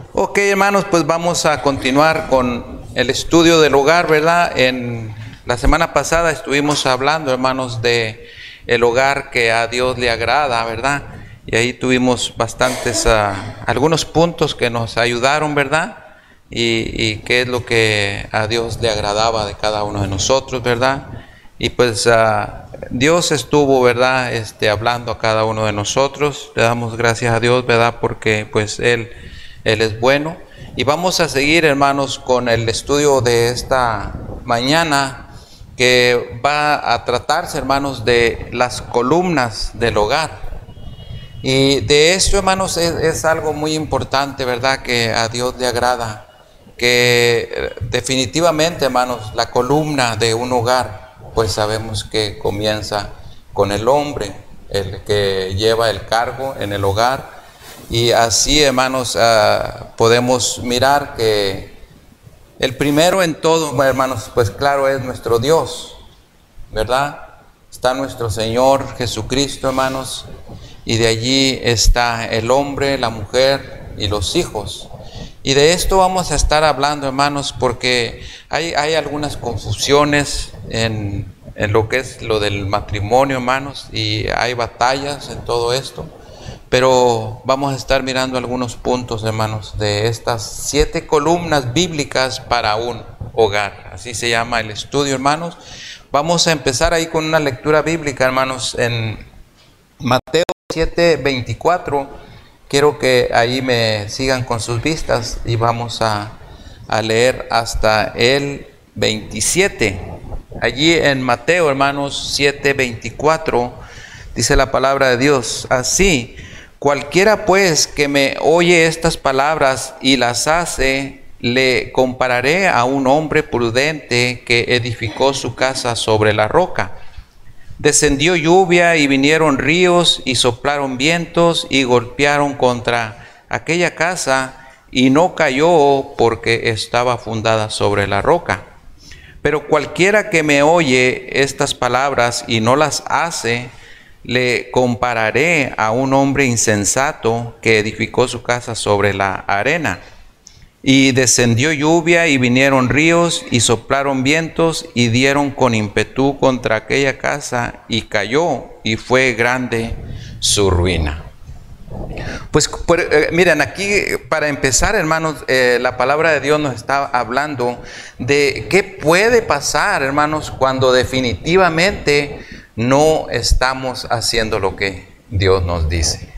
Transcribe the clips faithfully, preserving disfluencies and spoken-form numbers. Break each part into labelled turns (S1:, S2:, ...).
S1: Ok, hermanos, pues vamos a continuar con el estudio del hogar, ¿verdad? En la semana pasada estuvimos hablando, hermanos, de el hogar que a Dios le agrada, ¿verdad? Y ahí tuvimos bastantes, uh, algunos puntos que nos ayudaron, ¿verdad? Y, y qué es lo que a Dios le agradaba de cada uno de nosotros, ¿verdad? Y pues uh, Dios estuvo, ¿verdad? Este, hablando a cada uno de nosotros. Le damos gracias a Dios, ¿verdad? Porque pues Él, Él es bueno. Y vamos a seguir, hermanos, con el estudio de esta mañana, que va a tratarse, hermanos, de las columnas del hogar. Y de esto, hermanos, es, es algo muy importante, ¿verdad? Que a Dios le agrada. Que definitivamente, hermanos, la columna de un hogar, pues sabemos que comienza con el hombre, el que lleva el cargo en el hogar. Y así, hermanos, uh, podemos mirar que el primero en todo, hermanos, pues claro, es nuestro Dios, ¿verdad? Está nuestro Señor Jesucristo, hermanos, y de allí está el hombre, la mujer y los hijos. Y de esto vamos a estar hablando, hermanos, porque hay, hay algunas confusiones en, en lo que es lo del matrimonio, hermanos, y hay batallas en todo esto. Pero vamos a estar mirando algunos puntos, hermanos, de estas siete columnas bíblicas para un hogar. Así se llama el estudio, hermanos. Vamos a empezar ahí con una lectura bíblica, hermanos, en Mateo siete veinticuatro. Quiero que ahí me sigan con sus vistas y vamos a, a leer hasta el veintisiete. Allí en Mateo, hermanos, siete veinticuatro, dice la palabra de Dios así: cualquiera pues que me oye estas palabras y las hace, le compararé a un hombre prudente que edificó su casa sobre la roca. Descendió lluvia y vinieron ríos y soplaron vientos y golpearon contra aquella casa y no cayó porque estaba fundada sobre la roca. Pero cualquiera que me oye estas palabras y no las hace, le compararé a un hombre insensato que edificó su casa sobre la arena. Y descendió lluvia y vinieron ríos y soplaron vientos y dieron con ímpetu contra aquella casa y cayó y fue grande su ruina. Pues por, eh, miren, aquí para empezar, hermanos, eh, la palabra de Dios nos está hablando de qué puede pasar, hermanos, cuando definitivamente no estamos haciendo lo que Dios nos dice.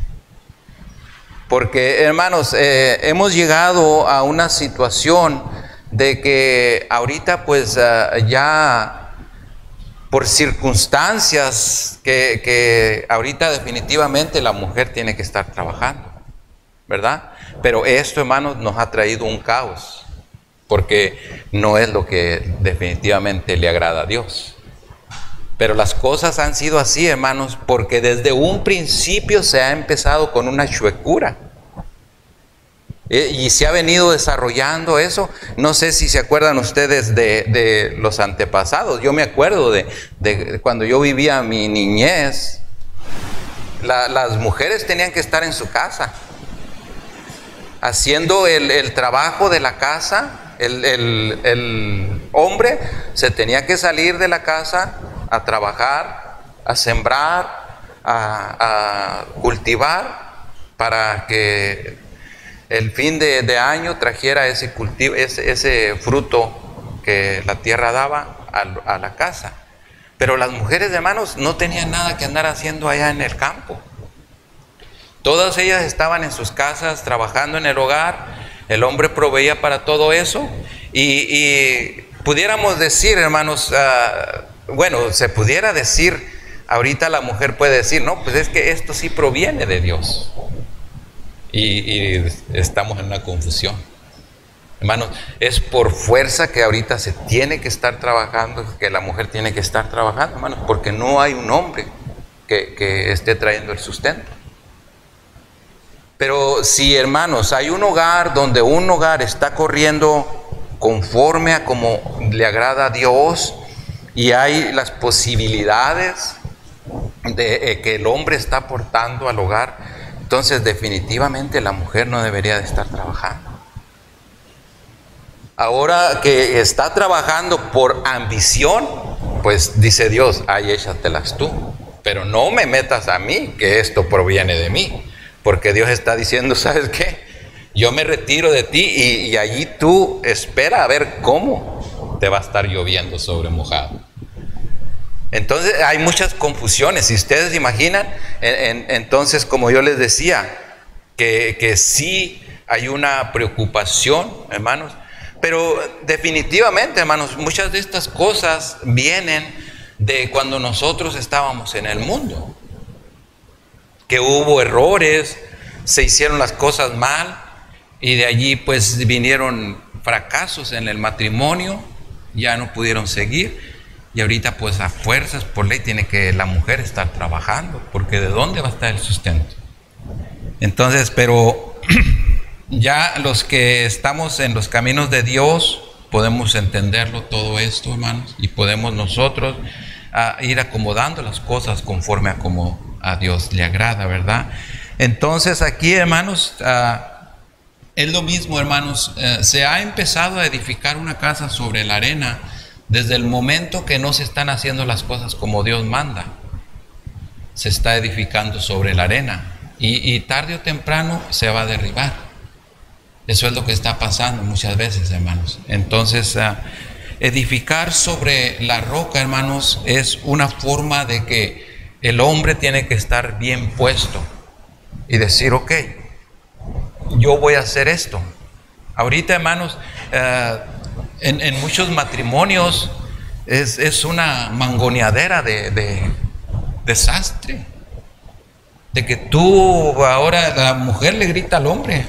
S1: Porque, hermanos, eh, hemos llegado a una situación de que ahorita pues uh, ya por circunstancias que, que ahorita definitivamente la mujer tiene que estar trabajando, ¿verdad? Pero esto, hermanos, nos ha traído un caos, porque no es lo que definitivamente le agrada a Dios. Pero las cosas han sido así, hermanos, porque desde un principio se ha empezado con una chuecura. Y se ha venido desarrollando eso. No sé si se acuerdan ustedes de, de los antepasados. Yo me acuerdo de, de cuando yo vivía mi niñez. La, las mujeres tenían que estar en su casa, haciendo el, el trabajo de la casa. El, el, el hombre se tenía que salir de la casa a trabajar, a sembrar, a, a cultivar, para que el fin de, de año trajera ese cultivo, ese, ese fruto que la tierra daba a, a la casa. Pero las mujeres, hermanos, no tenían nada que andar haciendo allá en el campo. Todas ellas estaban en sus casas trabajando en el hogar. El hombre proveía para todo eso. Y, y pudiéramos decir, hermanos, uh, bueno, se pudiera decir, ahorita la mujer puede decir, no, pues es que esto sí proviene de Dios. Y, y estamos en una confusión. Hermanos, es por fuerza que ahorita se tiene que estar trabajando, que la mujer tiene que estar trabajando, hermanos, porque no hay un hombre que, que esté trayendo el sustento. Pero si, hermanos, hay un hogar donde un hogar está corriendo conforme a como le agrada a Dios, y hay las posibilidades de eh, que el hombre está aportando al hogar, entonces definitivamente la mujer no debería de estar trabajando. Ahora que está trabajando por ambición, pues dice Dios, ahí échatelas tú. Pero no me metas a mí, que esto proviene de mí. Porque Dios está diciendo, ¿sabes qué? Yo me retiro de ti y, y allí tú espera a ver cómo te va a estar lloviendo sobre mojado. Entonces hay muchas confusiones. Si ustedes imaginan, en, en, entonces como yo les decía, que, que sí hay una preocupación, hermanos. Pero definitivamente, hermanos, muchas de estas cosas vienen de cuando nosotros estábamos en el mundo. Que hubo errores, se hicieron las cosas mal y de allí pues vinieron fracasos en el matrimonio, ya no pudieron seguir y ahorita pues a fuerzas por ley tiene que la mujer estar trabajando, porque ¿de dónde va a estar el sustento? Entonces, pero ya los que estamos en los caminos de Dios podemos entenderlo todo esto, hermanos, y podemos nosotros a ir acomodando las cosas conforme a como a Dios le agrada, ¿verdad? Entonces aquí, hermanos, uh, es lo mismo, hermanos. Uh, se ha empezado a edificar una casa sobre la arena desde el momento que no se están haciendo las cosas como Dios manda. Se está edificando sobre la arena y, y tarde o temprano se va a derribar. Eso es lo que está pasando muchas veces, hermanos. Entonces, uh, edificar sobre la roca, hermanos, es una forma de que el hombre tiene que estar bien puesto y decir, ok, yo voy a hacer esto. Ahorita, hermanos, uh, en, en muchos matrimonios es, es una mangoneadera de, de desastre. De que tú, ahora la mujer le grita al hombre.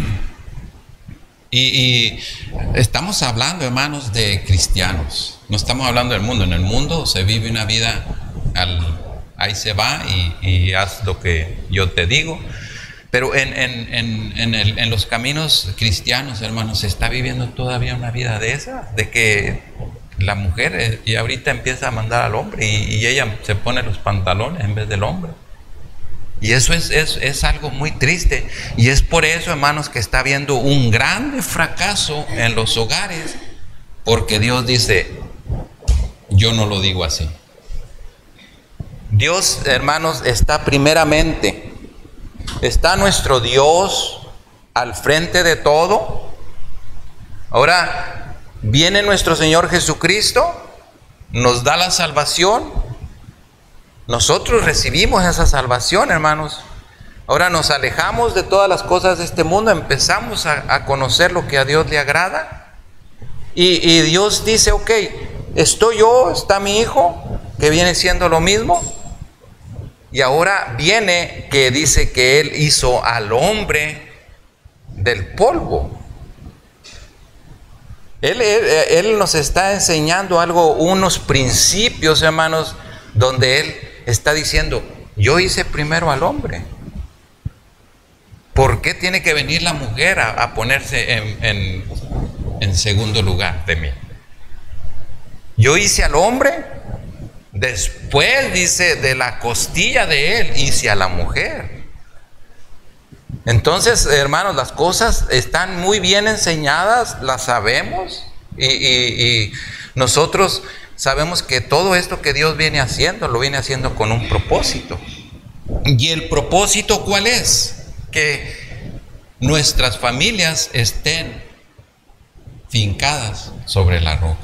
S1: Y, y estamos hablando, hermanos, de cristianos. No estamos hablando del mundo. En el mundo se vive una vida, al, ahí se va y, y haz lo que yo te digo. Pero en, en, en, en, el, en los caminos cristianos, hermanos, se está viviendo todavía una vida de esa. De que la mujer eh, y ahorita empieza a mandar al hombre y, y ella se pone los pantalones en vez del hombre. Y eso es, es, es algo muy triste. Y es por eso, hermanos, que está habiendo un grande fracaso en los hogares. Porque Dios dice, yo no lo digo así. Dios, hermanos, está primeramente, está nuestro Dios al frente de todo. Ahora viene nuestro Señor Jesucristo, nos da la salvación. Nosotros recibimos esa salvación, hermanos. Ahora nos alejamos de todas las cosas de este mundo, empezamos a, a conocer lo que a Dios le agrada. Y, y Dios dice, ok, estoy yo, está mi hijo, que viene siendo lo mismo. Y ahora viene que dice que Él hizo al hombre del polvo. Él, él, él nos está enseñando algo, unos principios, hermanos, donde Él está diciendo, yo hice primero al hombre. ¿Por qué tiene que venir la mujer a, a ponerse en, en, en segundo lugar de mí? Yo hice al hombre, después dice, de la costilla de él hice a la mujer. Entonces, hermanos, las cosas están muy bien enseñadas, las sabemos, y, y, y nosotros sabemos que todo esto que Dios viene haciendo, lo viene haciendo con un propósito. ¿Y el propósito cuál es? Que nuestras familias estén fincadas sobre la roca.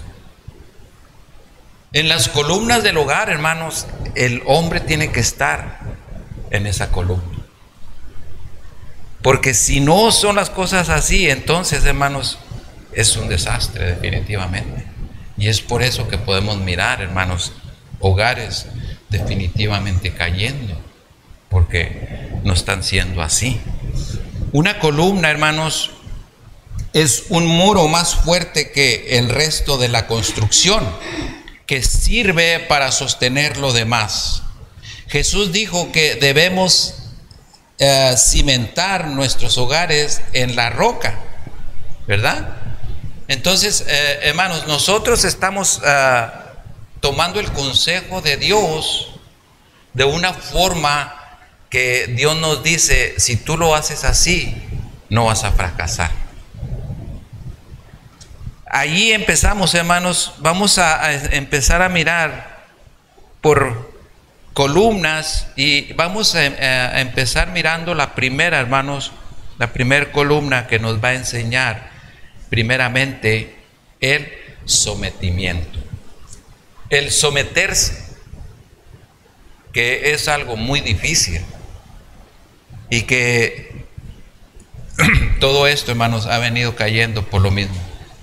S1: En las columnas del hogar, hermanos, el hombre tiene que estar en esa columna. Porque si no son las cosas así, entonces, hermanos, es un desastre definitivamente. Y es por eso que podemos mirar, hermanos, hogares definitivamente cayendo, porque no están siendo así. Una columna, hermanos, es un muro más fuerte que el resto de la construcción, que sirve para sostener lo demás. Jesús dijo que debemos eh, cimentar nuestros hogares en la roca, ¿verdad? Entonces, eh, hermanos, nosotros estamos uh, tomando el consejo de Dios de una forma que Dios nos dice, si tú lo haces así, no vas a fracasar. ahí empezamos, hermanos, vamos a, a empezar a mirar por columnas y vamos a, a empezar mirando la primera, hermanos, la primera columna que nos va a enseñar primeramente el sometimiento. El someterse, que es algo muy difícil y que todo esto, hermanos, ha venido cayendo por lo mismo.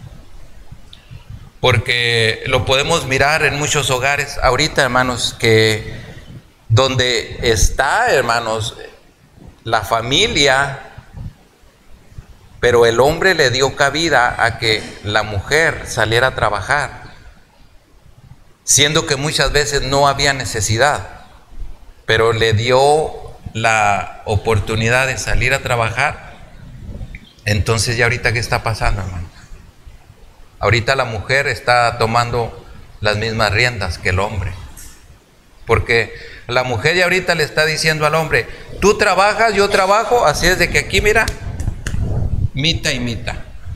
S1: Porque lo podemos mirar en muchos hogares ahorita, hermanos, que donde está, hermanos, la familia, pero el hombre le dio cabida a que la mujer saliera a trabajar, siendo que muchas veces no había necesidad, pero le dio la oportunidad de salir a trabajar. Entonces, ya ahorita, ¿qué está pasando, hermano? Ahorita la mujer está tomando las mismas riendas que el hombre, porque la mujer ya ahorita le está diciendo al hombre: tú trabajas, yo trabajo, así es de que aquí, mira, mitad y mitad.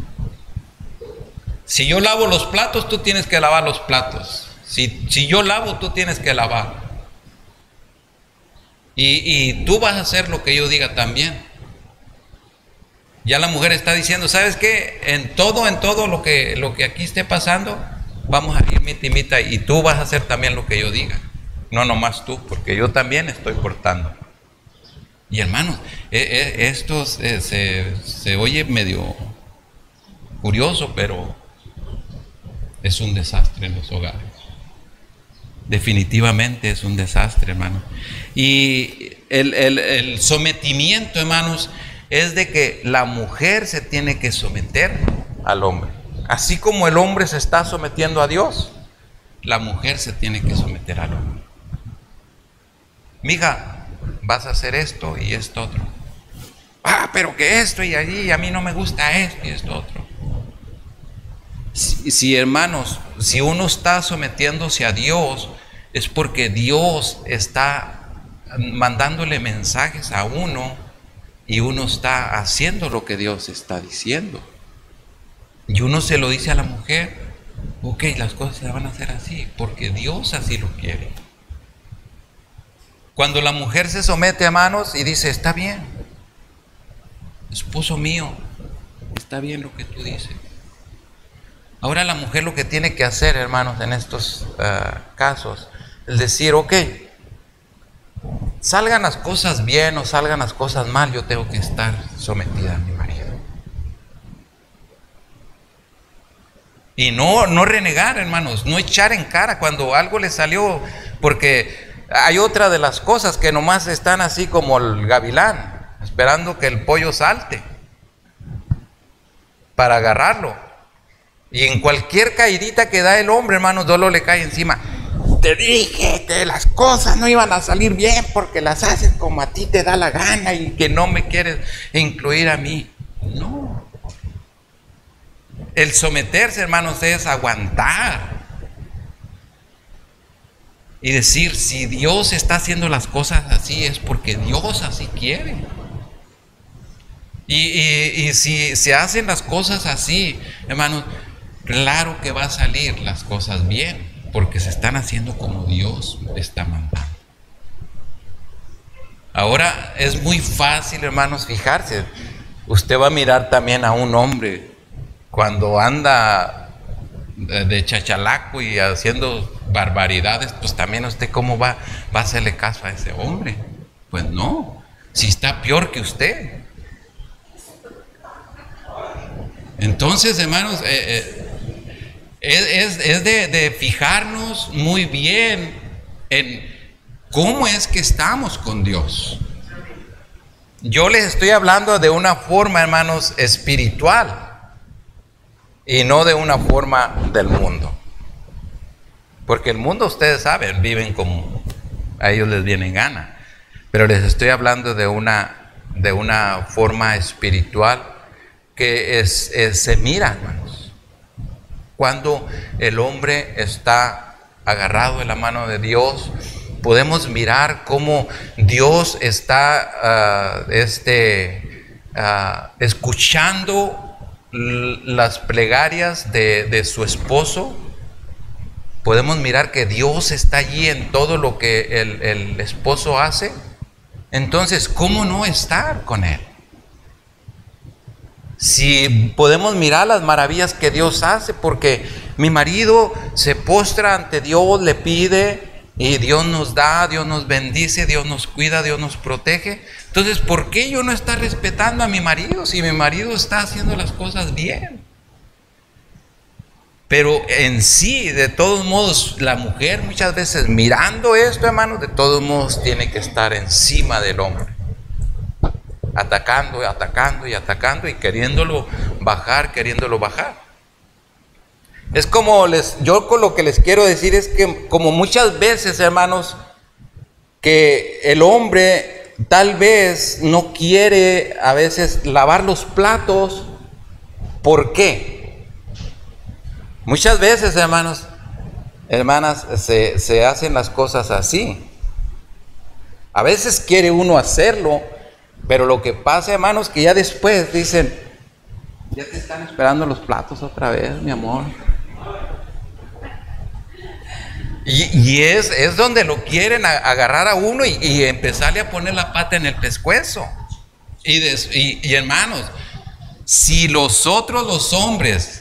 S1: Si yo lavo los platos, tú tienes que lavar los platos. Si, si yo lavo, tú tienes que lavar. Y, y tú vas a hacer lo que yo diga también. Ya la mujer está diciendo: ¿sabes qué? En todo, en todo lo que, lo que aquí esté pasando, vamos a ir mitad y mitad, y tú vas a hacer también lo que yo diga. No nomás tú, porque yo también estoy portando. Y hermanos, eh, eh, esto eh, se, se oye medio curioso, pero es un desastre en los hogares. Definitivamente es un desastre, hermano. Y el, el, el sometimiento, hermanos, es de que la mujer se tiene que someter al hombre. Así como el hombre se está sometiendo a Dios, la mujer se tiene que someter al hombre. Mija, vas a hacer esto y esto otro. Ah, pero que esto y allí, a mí no me gusta esto y esto otro. Si, si hermanos, si uno está sometiéndose a Dios, es porque Dios está mandándole mensajes a uno y uno está haciendo lo que Dios está diciendo. Y uno se lo dice a la mujer: ok, las cosas se van a hacer así, porque Dios así lo quiere. Cuando la mujer se somete, hermanos, y dice: está bien, esposo mío, está bien lo que tú dices. Ahora la mujer lo que tiene que hacer, hermanos, en estos uh, casos, es decir: ok, salgan las cosas bien o salgan las cosas mal, yo tengo que estar sometida a mi marido. Y no, no renegar, hermanos, no echar en cara cuando algo le salió, porque hay otra de las cosas que nomás están así como el gavilán, esperando que el pollo salte para agarrarlo. Y en cualquier caidita que da el hombre, hermanos, solo le cae encima: te dije que las cosas no iban a salir bien porque las haces como a ti te da la gana y que no me quieres incluir a mí. No. El someterse, hermanos, es aguantar y decir: si Dios está haciendo las cosas así, es porque Dios así quiere. Y, y, y si se hacen las cosas así, hermanos, claro que va a salir las cosas bien, porque se están haciendo como Dios está mandando. Ahora es muy fácil, hermanos, fijarse. Usted va a mirar también a un hombre cuando anda de chachalaco y haciendo barbaridades, pues también usted cómo va, va a hacerle caso a ese hombre. Pues no, si está peor que usted. Entonces, hermanos, eh, eh, es, es de, de fijarnos muy bien en cómo es que estamos con Dios. Yo les estoy hablando de una forma, hermanos, espiritual y no de una forma del mundo. Porque el mundo, ustedes saben, viven como a ellos les viene en gana. Pero les estoy hablando de una, de una forma espiritual que es, es, se mira, hermanos. Cuando el hombre está agarrado de la mano de Dios, podemos mirar cómo Dios está uh, este, uh, escuchando las plegarias de, de su esposo, podemos mirar que Dios está allí en todo lo que el, el esposo hace. Entonces, ¿cómo no estar con él? Si podemos mirar las maravillas que Dios hace, porque mi marido se postra ante Dios, le pide, y Dios nos da, Dios nos bendice, Dios nos cuida, Dios nos protege. Entonces, ¿por qué yo no estar respetando a mi marido si mi marido está haciendo las cosas bien? Pero en sí, de todos modos, la mujer muchas veces mirando esto, hermanos, de todos modos tiene que estar encima del hombre, atacando, atacando y atacando y queriéndolo bajar, queriéndolo bajar. Es como les, yo con lo que les quiero decir es que como muchas veces, hermanos, que el hombre tal vez no quiere a veces lavar los platos. ¿Por qué? Muchas veces, hermanos, hermanas, se, se hacen las cosas así. A veces quiere uno hacerlo, pero lo que pasa, hermanos, que ya después dicen, ya te están esperando los platos otra vez, mi amor. Y, y es, es donde lo quieren agarrar a uno y, y empezarle a poner la pata en el pescuezo. Y, des, y, y hermanos, si nosotros los hombres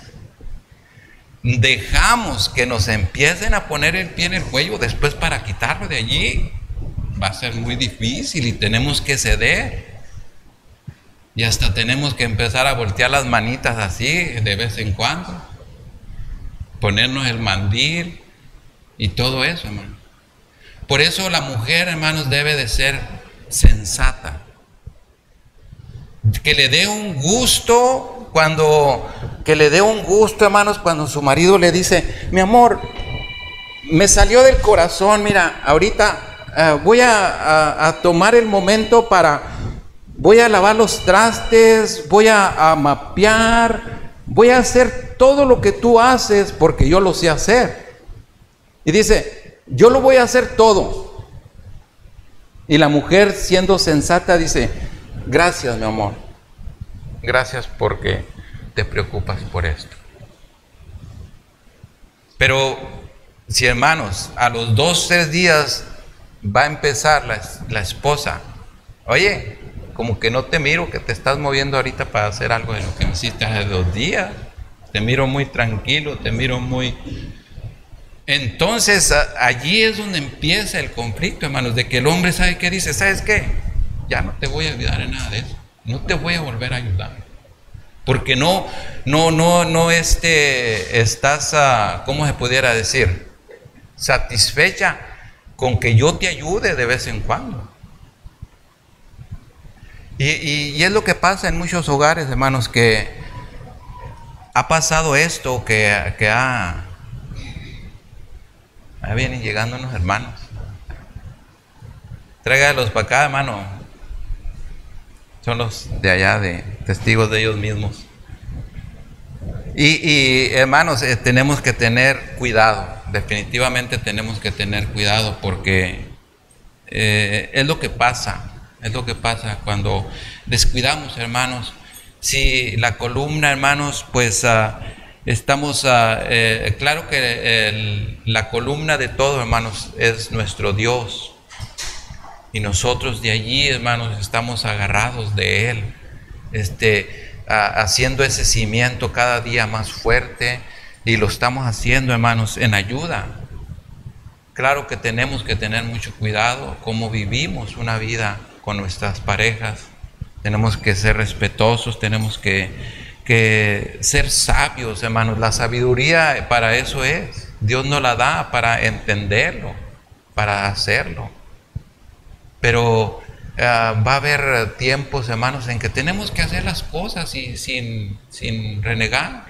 S1: dejamos que nos empiecen a poner el pie en el cuello, después para quitarlo de allí va a ser muy difícil y tenemos que ceder. Y hasta tenemos que empezar a voltear las manitas así de vez en cuando, ponernos el mandil y todo eso, hermano. Por eso la mujer, hermanos, debe de ser sensata, que le dé un gusto cuando que le dé un gusto, hermanos, cuando su marido le dice, mi amor, me salió del corazón, mira, ahorita uh, voy a, a, a tomar el momento para, voy a lavar los trastes, voy a, a mapear, voy a hacer todo lo que tú haces porque yo lo sé hacer. Y dice, yo lo voy a hacer todo. Y la mujer, siendo sensata, dice, gracias, mi amor, gracias porque te preocupas por esto. Pero si, hermanos, a los dos, tres días va a empezar la, la esposa, oye, como que no te miro que te estás moviendo ahorita para hacer algo de lo que necesitas hace dos días, te miro muy tranquilo, te miro muy... Entonces a, allí es donde empieza el conflicto, hermanos, de que el hombre sabe qué dice, ¿sabes qué? Ya no te voy a ayudar en nada de eso, no te voy a volver a ayudar. Porque no, no, no, no este, estás, uh, ¿cómo se pudiera decir? Satisfecha con que yo te ayude de vez en cuando. Y, y, y es lo que pasa en muchos hogares, hermanos, que ha pasado esto, que, que ha... Ahí vienen llegando unos hermanos. Tráigalos para acá, hermano. Son los de allá, de testigos de ellos mismos. Y, y hermanos, eh, tenemos que tener cuidado. Definitivamente tenemos que tener cuidado porque eh, es lo que pasa. Es lo que pasa cuando descuidamos, hermanos. Si la columna, hermanos, pues uh, estamos, uh, eh, claro que el, la columna de todo, hermanos, es nuestro Dios. Y nosotros de allí, hermanos, estamos agarrados de Él, este, a, haciendo ese cimiento cada día más fuerte, y lo estamos haciendo, hermanos, en ayuda. Claro que tenemos que tener mucho cuidado cómo vivimos una vida con nuestras parejas. Tenemos que ser respetuosos, tenemos que, que ser sabios, hermanos. La sabiduría para eso es. Dios nos la da para entenderlo, para hacerlo. Pero uh, va a haber tiempos, hermanos, en que tenemos que hacer las cosas y, sin, sin renegar.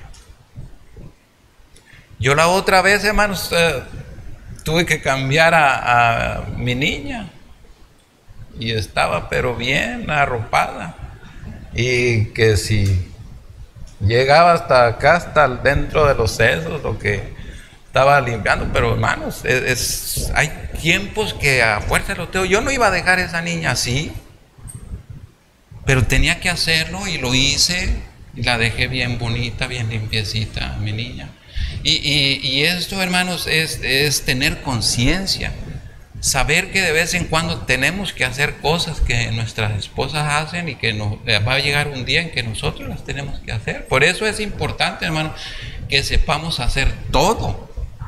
S1: Yo la otra vez, hermanos, uh, tuve que cambiar a, a mi niña y estaba pero bien arropada, y que si llegaba hasta acá, hasta dentro de los sesos, lo que estaba limpiando. Pero hermanos, es, es, hay tiempos que a fuerza lo tengo. Yo no iba a dejar a esa niña así, pero tenía que hacerlo y lo hice. y la dejé bien bonita, bien limpiecita, mi niña. Y, y, y esto, hermanos, es, es tener conciencia. Saber que de vez en cuando tenemos que hacer cosas que nuestras esposas hacen y que nos, va a llegar un día en que nosotros las tenemos que hacer. Por eso es importante, hermano, que sepamos hacer todo.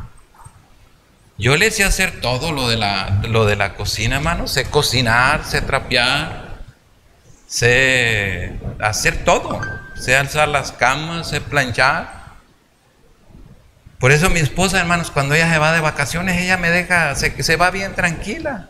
S1: Yo le sé hacer todo lo de la, lo de la cocina, hermano. Sé cocinar, sé trapear, sé hacer todo. Sé alzar las camas, sé planchar. Por eso mi esposa, hermanos, cuando ella se va de vacaciones, ella me deja, se, se va bien tranquila.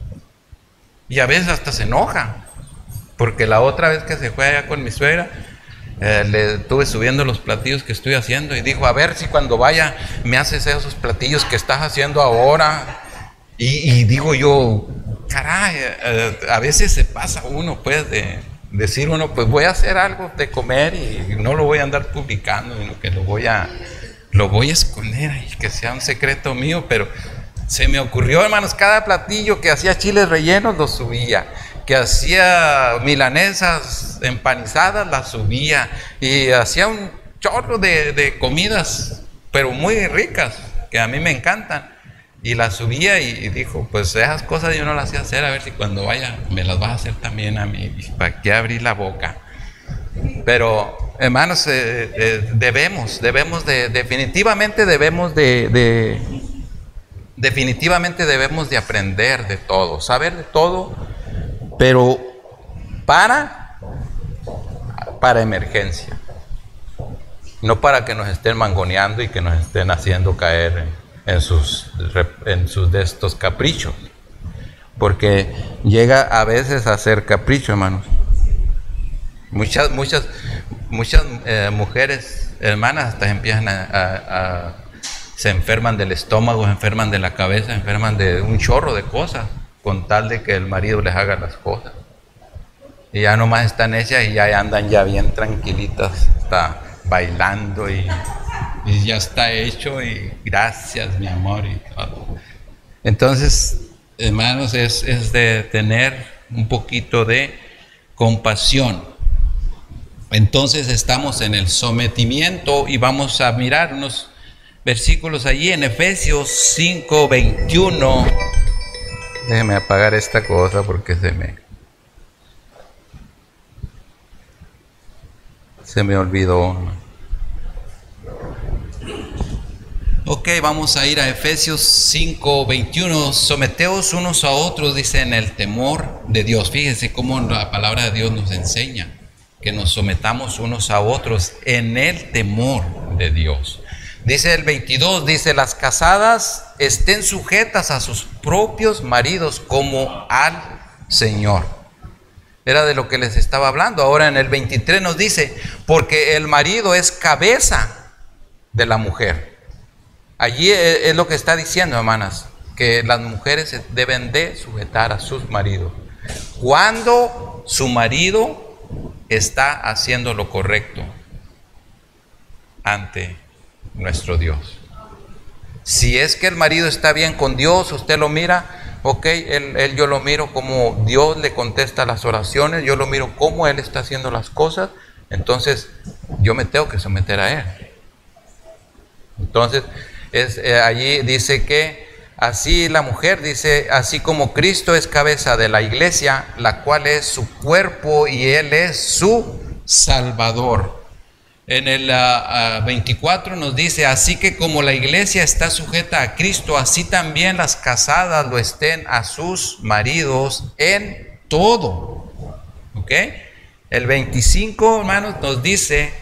S1: Y a veces hasta se enoja. Porque la otra vez que se fue allá con mi suegra, eh, le estuve subiendo los platillos que estoy haciendo y dijo, a ver si cuando vaya me haces esos platillos que estás haciendo ahora. Y, y digo yo, caray, eh, a veces se pasa uno, pues, de decir uno, pues voy a hacer algo de comer y no lo voy a andar publicando, sino que lo voy a... Lo voy a esconder y que sea un secreto mío, pero se me ocurrió, hermanos, cada platillo que hacía chiles rellenos lo subía, que hacía milanesas empanizadas las subía, y hacía un chorro de, de comidas, pero muy ricas, que a mí me encantan, y las subía y, y dijo, pues esas cosas yo no las sé hacer, a ver si cuando vaya me las vas a hacer también a mí, para que abrir la boca. Pero hermanos, eh, eh, debemos, debemos de, definitivamente debemos de, de, definitivamente debemos de aprender de todo, saber de todo, pero para, para emergencia, no para que nos estén mangoneando y que nos estén haciendo caer en, en sus, en sus de estos caprichos, porque llega a veces a ser capricho, hermanos. Muchas, muchas, muchas eh, mujeres, hermanas, hasta empiezan a, a, a, se enferman del estómago, se enferman de la cabeza, se enferman de un chorro de cosas, con tal de que el marido les haga las cosas. Y ya nomás están hechas y ya andan ya bien tranquilitas, está bailando y, y ya está hecho y gracias, mi amor, y todo. Entonces, hermanos, es, es de tener un poquito de compasión. Entonces estamos en el sometimiento y vamos a mirar unos versículos allí en Efesios cinco veintiuno. Déjeme apagar esta cosa porque se me se me olvidó. Ok, vamos a ir a Efesios cinco veintiuno. Someteos unos a otros, dice, en el temor de Dios. Fíjense cómo la palabra de Dios nos enseña que nos sometamos unos a otros en el temor de Dios. Dice el veintidós, dice, las casadas estén sujetas a sus propios maridos como al Señor. Era de lo que les estaba hablando. Ahora en el veintitrés nos dice, porque el marido es cabeza de la mujer. Allí es lo que está diciendo, hermanas, que las mujeres deben de sujetar a sus maridos cuando su marido está haciendo lo correcto ante nuestro Dios. Si es que el marido está bien con Dios, usted lo mira, ok, él, él yo lo miro como Dios le contesta las oraciones, yo lo miro como Él está haciendo las cosas, entonces yo me tengo que someter a Él. Entonces, es, eh, allí dice que así la mujer, dice, así como Cristo es cabeza de la iglesia, la cual es su cuerpo y Él es su Salvador. En el uh, uh, veinticuatro nos dice, así que como la iglesia está sujeta a Cristo, así también las casadas lo estén a sus maridos en todo. ¿Ok? El veinticinco, hermanos, nos dice,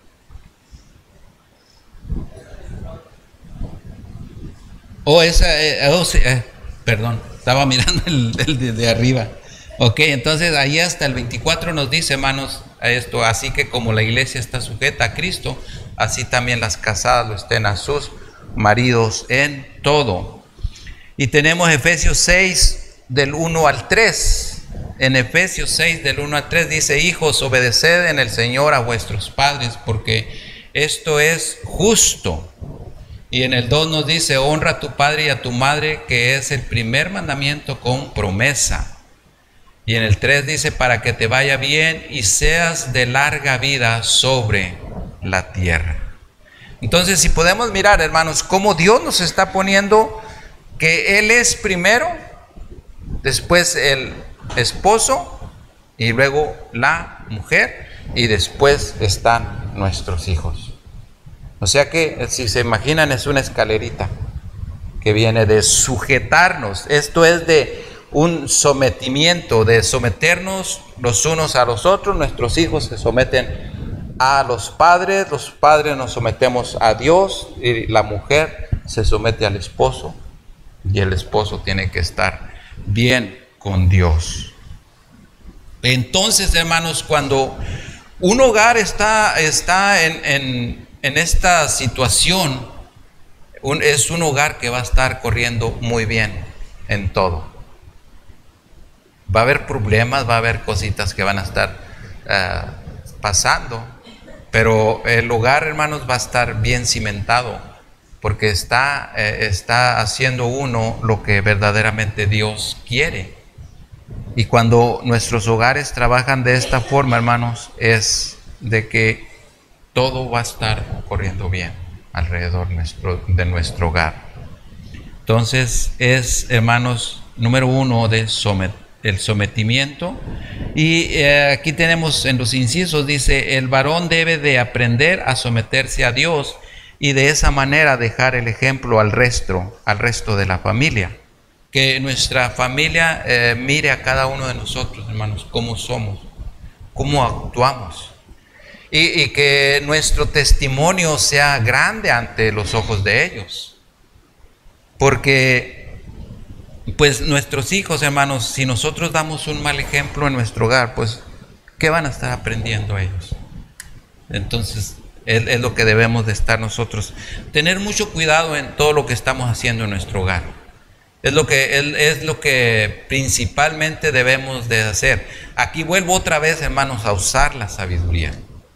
S1: oh, esa, eh, oh, eh, perdón, estaba mirando el, el de, de arriba. Ok, entonces ahí hasta el veinticuatro nos dice, hermanos, esto, así que como la iglesia está sujeta a Cristo, así también las casadas lo estén a sus maridos en todo. Y tenemos Efesios seis del uno al tres. En Efesios seis del uno al tres dice, hijos, obedeced en el Señor a vuestros padres, porque esto es justo. Y en el dos nos dice, honra a tu padre y a tu madre, que es el primer mandamiento con promesa. Y en el tres dice, para que te vaya bien y seas de larga vida sobre la tierra. Entonces, si podemos mirar, hermanos, cómo Dios nos está poniendo que Él es primero, después el esposo, y luego la mujer, y después están nuestros hijos. O sea que, si se imaginan, es una escalerita que viene de sujetarnos. Esto es de un sometimiento, de someternos los unos a los otros. Nuestros hijos se someten a los padres, los padres nos sometemos a Dios, y la mujer se somete al esposo, y el esposo tiene que estar bien con Dios. Entonces, hermanos, cuando un hogar está, está en, en, en esta situación, un, es un hogar que va a estar corriendo muy bien en todo. Va a haber problemas, va a haber cositas que van a estar uh, pasando, pero el hogar, hermanos, va a estar bien cimentado, porque está, eh, está haciendo uno lo que verdaderamente Dios quiere. Y cuando nuestros hogares trabajan de esta forma, hermanos, es de que todo va a estar corriendo bien alrededor nuestro, de nuestro hogar. Entonces es, hermanos, número uno de somet, el sometimiento. Y eh, aquí tenemos en los incisos, dice, el varón debe de aprender a someterse a Dios y de esa manera dejar el ejemplo al resto, al resto de la familia. Que nuestra familia eh, mire a cada uno de nosotros, hermanos, cómo somos, cómo actuamos. Y, y que nuestro testimonio sea grande ante los ojos de ellos. Porque, pues, nuestros hijos, hermanos, si nosotros damos un mal ejemplo en nuestro hogar, pues, ¿qué van a estar aprendiendo ellos? Entonces, es, es lo que debemos de estar nosotros. Tener mucho cuidado en todo lo que estamos haciendo en nuestro hogar. Es lo que, es lo que principalmente debemos de hacer. Aquí vuelvo otra vez, hermanos, a usar la sabiduría.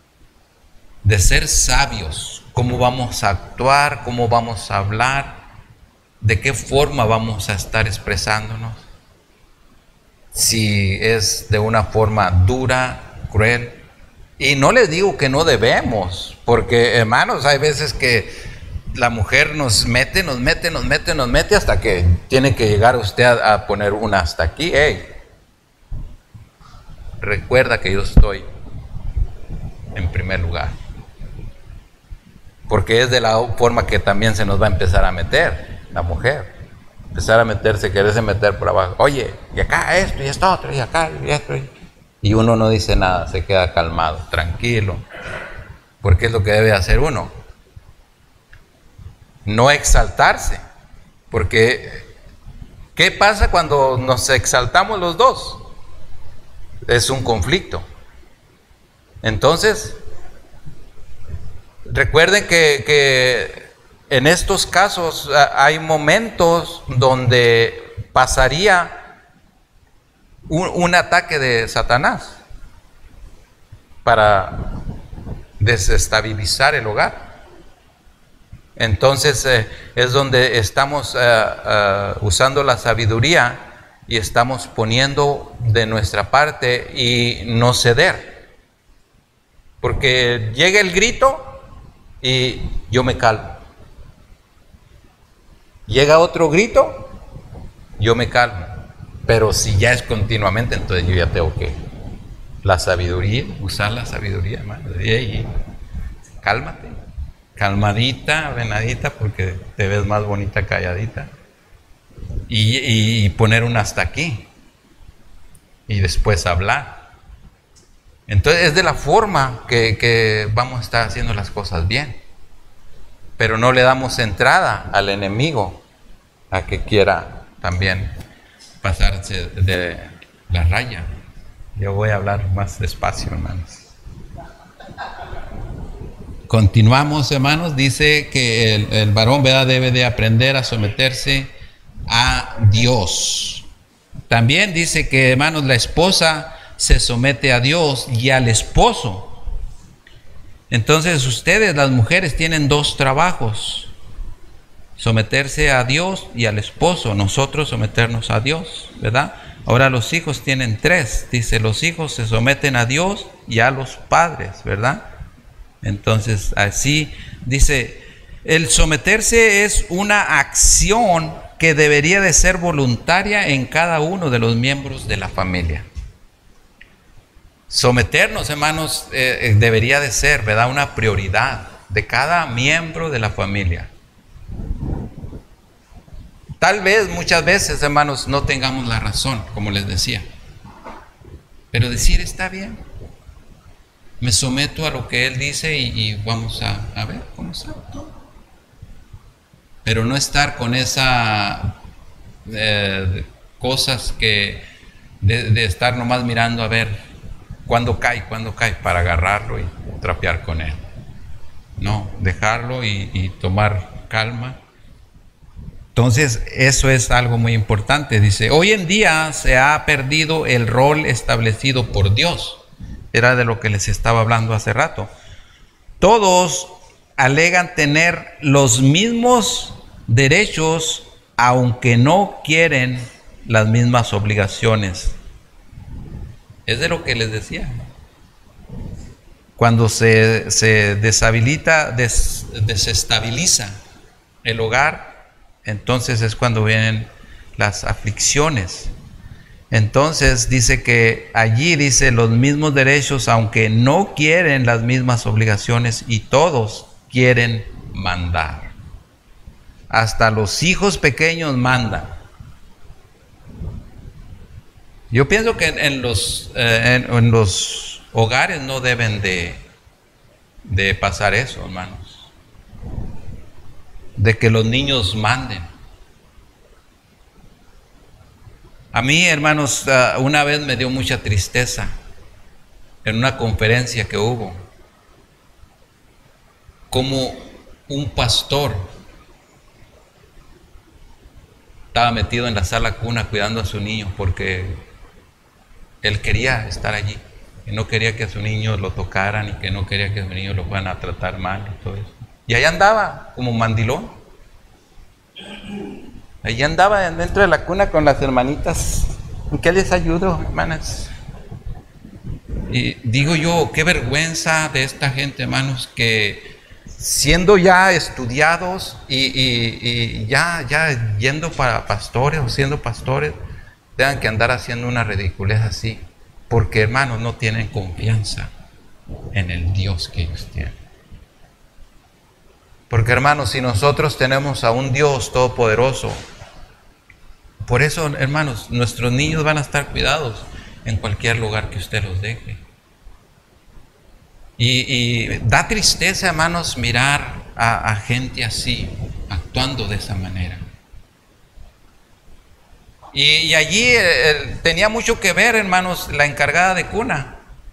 S1: De ser sabios. Cómo vamos a actuar, cómo vamos a hablar, de qué forma vamos a estar expresándonos. Si es de una forma dura, cruel. Y no les digo que no debemos, porque, hermanos, hay veces que la mujer nos mete, nos mete, nos mete, nos mete hasta que tiene que llegar usted a, a poner una hasta aquí. Hey, recuerda que yo estoy en primer lugar. Porque es de la forma que también se nos va a empezar a meter la mujer. Empezar a meterse, quererse meter por abajo. Oye, y acá esto, y esto otro, y acá, y esto. Y uno no dice nada, se queda calmado, tranquilo. Porque es lo que debe hacer uno. No exaltarse, porque ¿qué pasa cuando nos exaltamos los dos? Es un conflicto. Entonces, recuerden que, que en estos casos hay momentos donde pasaría un, un ataque de Satanás para desestabilizar el hogar. Entonces eh, es donde estamos eh, eh, usando la sabiduría y estamos poniendo de nuestra parte y no ceder. Porque llega el grito y yo me calmo. Llega otro grito, yo me calmo. Pero si ya es continuamente, entonces yo ya tengo que la sabiduría, usar la sabiduría, hermano. Y cálmate. Calmadita, venadita, porque te ves más bonita calladita. Y, y, y poner un hasta aquí. Y después hablar. Entonces es de la forma que, que vamos a estar haciendo las cosas bien. Pero no le damos entrada al enemigo a que quiera también pasarse de la raya. Yo voy a hablar más despacio, hermanos. Continuamos, hermanos. Dice que el, el varón, ¿verdad?, debe de aprender a someterse a Dios. También dice que, hermanos, la esposa se somete a Dios y al esposo. Entonces ustedes, las mujeres, tienen dos trabajos: someterse a Dios y al esposo. Nosotros someternos a Dios, ¿verdad? Ahora los hijos tienen tres. Dice, los hijos se someten a Dios y a los padres, ¿verdad? Entonces, así dice, el someterse es una acción que debería de ser voluntaria en cada uno de los miembros de la familia. Someternos, hermanos, eh, debería de ser, ¿verdad?, una prioridad de cada miembro de la familia. Tal vez, muchas veces, hermanos, no tengamos la razón, como les decía. Pero decir, está bien. Me someto a lo que Él dice y, y vamos a, a ver cómo sale todo. Pero no estar con esa eh, cosas que de, de estar nomás mirando a ver cuándo cae, cuándo cae, para agarrarlo y trapear con él. No, dejarlo y, y tomar calma. Entonces, eso es algo muy importante. Dice, hoy en día se ha perdido el rol establecido por Dios. Era de lo que les estaba hablando hace rato. Todos alegan tener los mismos derechos, aunque no quieren las mismas obligaciones. Es de lo que les decía. Cuando se, se deshabilita, des, desestabiliza el hogar, entonces es cuando vienen las aflicciones. Entonces dice que allí dice los mismos derechos, aunque no quieren las mismas obligaciones, y todos quieren mandar. Hasta los hijos pequeños mandan. Yo pienso que en, en, los, eh, en, en los hogares no deben de, de pasar eso, hermanos. De que los niños manden. A mí, hermanos, una vez me dio mucha tristeza en una conferencia que hubo, como un pastor estaba metido en la sala cuna cuidando a su niño porque él quería estar allí y no quería que a su niño lo tocaran y que no quería que a su niño lo fueran a tratar mal y todo eso. Y ahí andaba como mandilón. Allí andaba dentro de la cuna con las hermanitas. ¿En qué les ayudo, hermanas? Y digo yo, qué vergüenza de esta gente, hermanos, que siendo ya estudiados y, y, y ya, ya yendo para pastores o siendo pastores, tengan que andar haciendo una ridiculez así. Porque, hermanos, no tienen confianza en el Dios que ellos tienen. Porque, hermanos, si nosotros tenemos a un Dios todopoderoso, por eso, hermanos, nuestros niños van a estar cuidados en cualquier lugar que usted los deje. Y, y da tristeza, hermanos, mirar a, a gente así, actuando de esa manera. Y, y allí eh, tenía mucho que ver, hermanos, la encargada de cuna.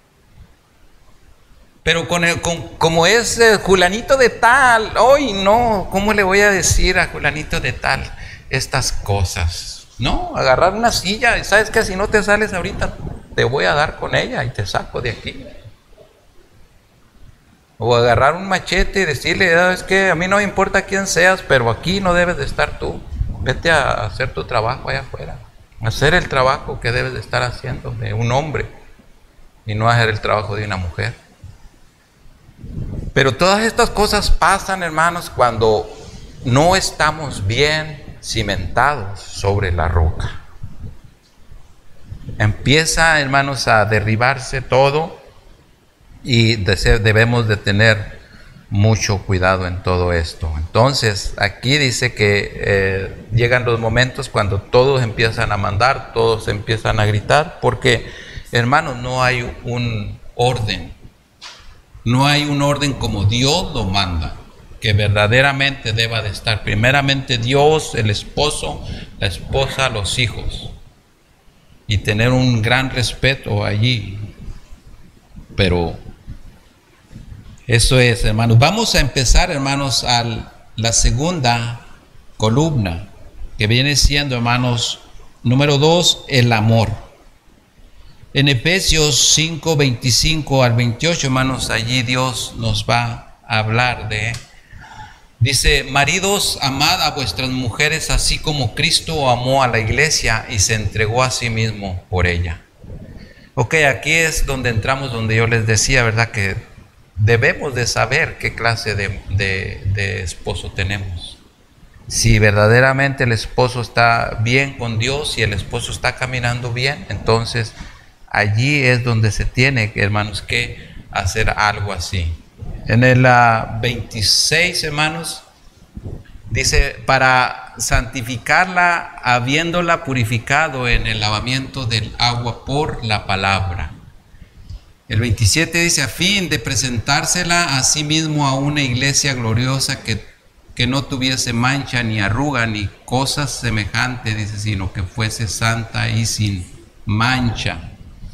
S1: Pero con el, con, como es eh, Julanito de tal, hoy no, ¿cómo le voy a decir a Julanito de tal estas cosas? No, agarrar una silla, y sabes que si no te sales ahorita, te voy a dar con ella y te saco de aquí. O agarrar un machete y decirle, sabes que a mí no me importa quién seas, pero aquí no debes de estar tú. Vete a hacer tu trabajo allá afuera, hacer el trabajo que debes de estar haciendo de un hombre y no hacer el trabajo de una mujer. Pero todas estas cosas pasan, hermanos, cuando no estamos bien cimentados sobre la roca. Empieza, hermanos, a derribarse todo y debemos de tener mucho cuidado en todo esto. Entonces, aquí dice que eh, llegan los momentos cuando todos empiezan a mandar, todos empiezan a gritar, porque, hermanos, no hay un orden. No hay un orden como Dios lo manda, que verdaderamente deba de estar primeramente Dios, el esposo, la esposa, los hijos, y tener un gran respeto allí. Pero eso es, hermanos. Vamos a empezar, hermanos, a la segunda columna, que viene siendo, hermanos, número dos, el amor. En Efesios cinco, veinticinco al veintiocho, hermanos, allí Dios nos va a hablar de Dice, maridos, amad a vuestras mujeres así como Cristo amó a la iglesia y se entregó a sí mismo por ella. Ok, aquí es donde entramos, donde yo les decía, ¿verdad? Que debemos de saber qué clase de, de, de esposo tenemos. Si verdaderamente el esposo está bien con Dios, si el esposo está caminando bien, entonces allí es donde se tiene, hermanos, que hacer algo así. En el uh, veintiséis, hermanos, dice, para santificarla, habiéndola purificado en el lavamiento del agua por la palabra. El veintisiete dice, a fin de presentársela a sí mismo a una iglesia gloriosa que, que no tuviese mancha ni arruga ni cosas semejantes, dice, sino que fuese santa y sin mancha.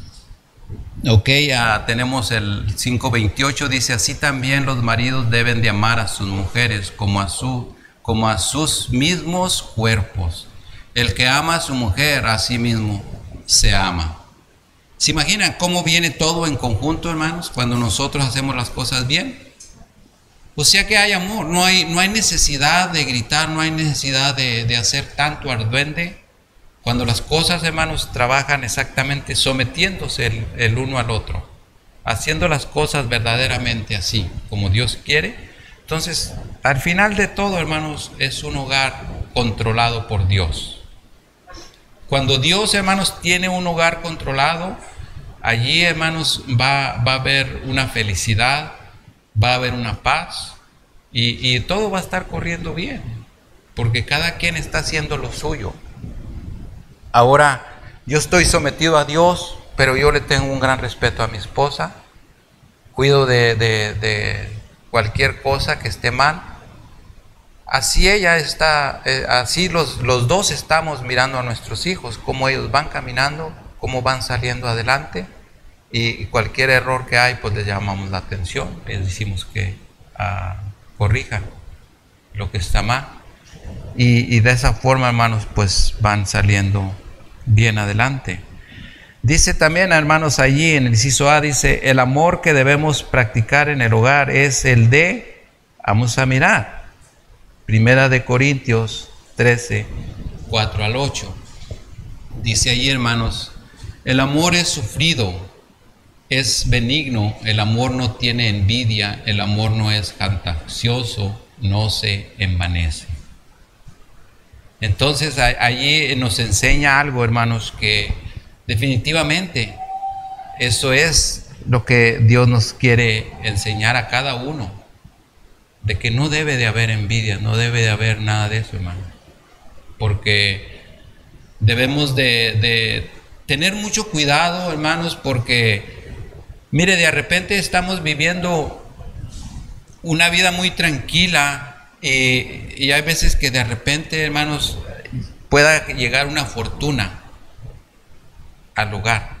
S1: Ok, uh, tenemos el cinco veintiocho, dice, así también los maridos deben de amar a sus mujeres como a, su, como a sus mismos cuerpos. El que ama a su mujer, a sí mismo se ama. ¿Se imaginan cómo viene todo en conjunto, hermanos, cuando nosotros hacemos las cosas bien? O sea que hay amor, no hay, no hay necesidad de gritar, no hay necesidad de, de hacer tanto arduende. Cuando las cosas, hermanos, trabajan exactamente sometiéndose el, el uno al otro, haciendo las cosas verdaderamente así, como Dios quiere, entonces, al final de todo, hermanos, es un hogar controlado por Dios. Cuando Dios, hermanos, tiene un hogar controlado, allí, hermanos, va, va a haber una felicidad, va a haber una paz, y, y todo va a estar corriendo bien, porque cada quien está haciendo lo suyo. Ahora, yo estoy sometido a Dios, pero yo le tengo un gran respeto a mi esposa. Cuido de, de, de cualquier cosa que esté mal. Así ella está, eh, así los, los dos estamos mirando a nuestros hijos, cómo ellos van caminando, cómo van saliendo adelante. Y, y cualquier error que hay, pues les llamamos la atención. Les decimos que uh, corrijan lo que está mal. Y, y de esa forma, hermanos, pues van saliendo bien adelante. Dice también, hermanos, allí en el inciso A, dice, el amor que debemos practicar en el hogar es el de, vamos a mirar, Primera de Corintios trece, cuatro al ocho. Dice allí, hermanos, el amor es sufrido, es benigno, el amor no tiene envidia, el amor no es jactancioso, no se envanece. Entonces allí nos enseña algo, hermanos, que definitivamente eso es lo que Dios nos quiere enseñar a cada uno, de que no debe de haber envidia, no debe de haber nada de eso, hermano, porque debemos de, de tener mucho cuidado, hermanos, porque mire, de repente estamos viviendo una vida muy tranquila. Y, y hay veces que de repente, hermanos, pueda llegar una fortuna al hogar.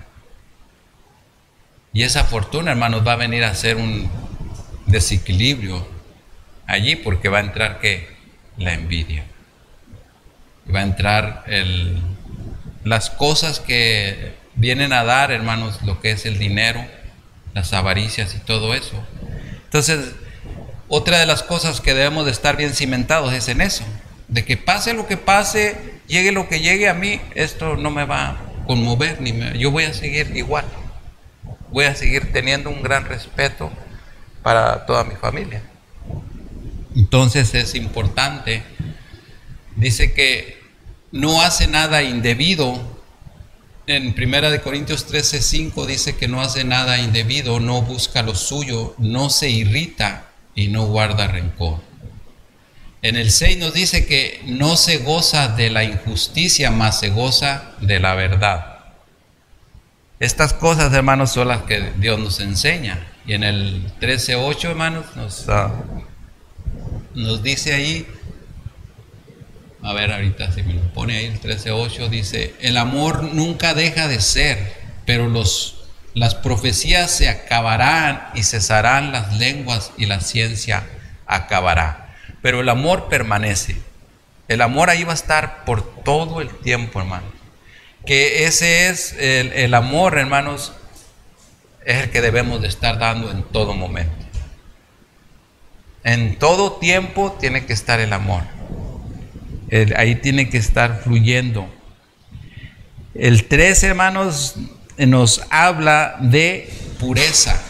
S1: Y esa fortuna, hermanos, va a venir a ser un desequilibrio allí, porque va a entrar ¿qué? La envidia. Y va a entrar el, las cosas que vienen a dar, hermanos, lo que es el dinero, las avaricias y todo eso. Entonces, otra de las cosas que debemos de estar bien cimentados es en eso, de que pase lo que pase, llegue lo que llegue, a mí esto no me va a conmover, ni me, yo voy a seguir igual, voy a seguir teniendo un gran respeto para toda mi familia. Entonces es importante, dice que no hace nada indebido. En Primera de Corintios trece, cinco dice que no hace nada indebido, no busca lo suyo, no se irrita y no guarda rencor. En el seis nos dice que no se goza de la injusticia, mas se goza de la verdad. Estas cosas, hermanos, son las que Dios nos enseña. Y en el trece ocho, hermanos, nos, uh, nos dice ahí, a ver ahorita si me lo pone ahí, el trece ocho dice, el amor nunca deja de ser, pero los Las profecías se acabarán y cesarán las lenguas y la ciencia acabará. Pero el amor permanece. El amor ahí va a estar por todo el tiempo, hermanos. Que ese es el, el amor, hermanos, es el que debemos de estar dando en todo momento. En todo tiempo tiene que estar el amor. El, ahí tiene que estar fluyendo. El tres, hermanos, nos habla de pureza.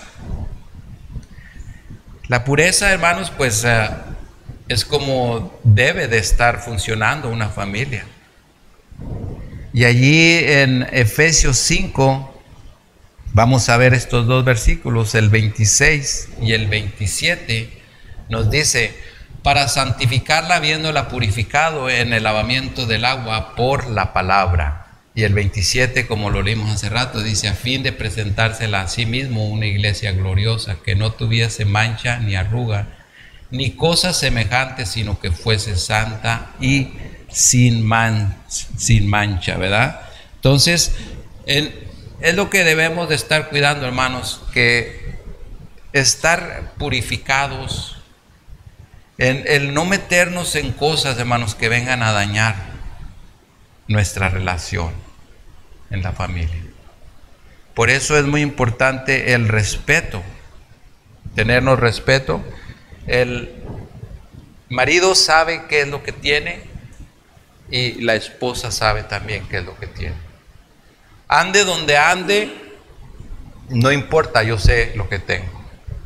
S1: La pureza, hermanos, pues uh, es como debe de estar funcionando una familia. Y allí en Efesios cinco vamos a ver estos dos versículos, el veintiséis y el veintisiete, nos dice: para santificarla habiéndola purificado en el lavamiento del agua por la palabra. Y el veintisiete, como lo leímos hace rato, dice: a fin de presentársela a sí mismo una iglesia gloriosa, que no tuviese mancha ni arruga, ni cosa semejante, sino que fuese santa y sin, man, sin mancha, ¿verdad? Entonces, el, es lo que debemos de estar cuidando, hermanos, que estar purificados, el, el no meternos en cosas, hermanos, que vengan a dañar nuestra relación en la familia. Por eso es muy importante el respeto, tenernos respeto. El marido sabe qué es lo que tiene y la esposa sabe también qué es lo que tiene. Ande donde ande, no importa, yo sé lo que tengo.